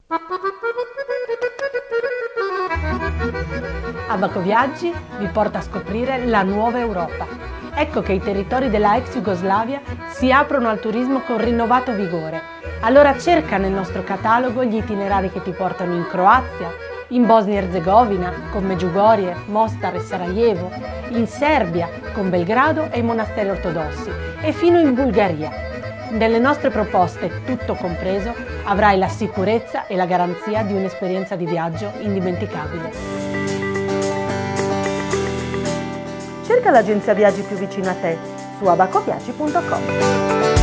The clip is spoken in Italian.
Abaco Viaggi vi porta a scoprire la nuova Europa. Ecco che i territori della ex Jugoslavia si aprono al turismo con rinnovato vigore. Allora cerca nel nostro catalogo gli itinerari che ti portano in Croazia, in Bosnia e Erzegovina con Medjugorje, Mostar e Sarajevo, in Serbia con Belgrado e i monasteri ortodossi e fino in Bulgaria. Nelle nostre proposte, tutto compreso, avrai la sicurezza e la garanzia di un'esperienza di viaggio indimenticabile. Cerca l'agenzia viaggi più vicina a te su abacoviaggi.com.